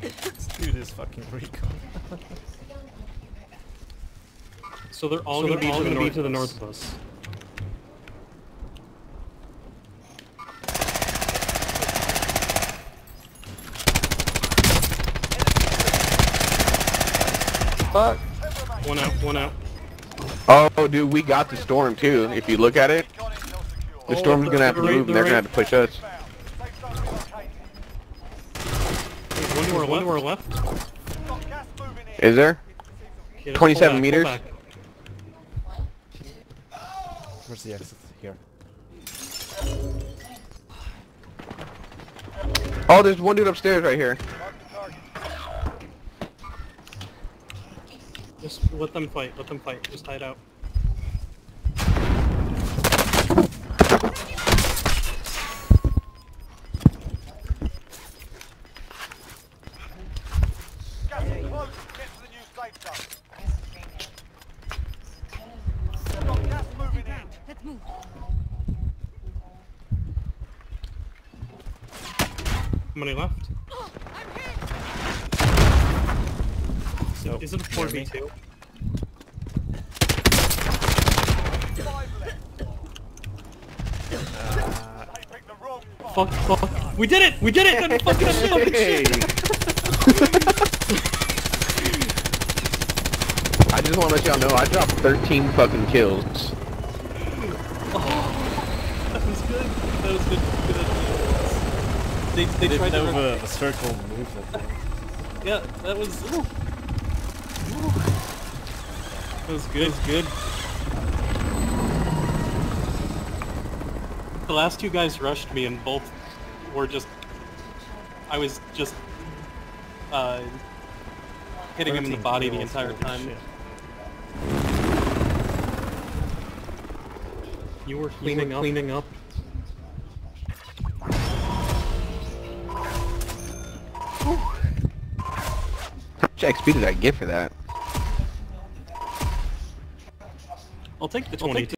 Let's do this fucking recon. So they're all gonna be to the north of us. Fuck. One out. Oh, dude, we got the storm too. If you look at it, the storm's gonna have to move, and they're gonna have to push us. There's one to our left. Is there? Yeah, just 27 pull meters. back. Where's the exit? Here. Oh, there's one dude upstairs right here. Just let them fight. Let them fight. Just hide out. Let's move. How many left? So, is it a 4v2? Fuck. We did it! We did it! That fucking Hey. I just want to let y'all know I dropped 13 fucking kills. That was good. That was good. They tried to have a circle move that thing. Yeah, that was. Ooh. That was good. The last two guys rushed me, and both were just. I was just hitting him in the body the entire time. Shit. You were cleaning up. How much XP did I get for that? I'll take the 22.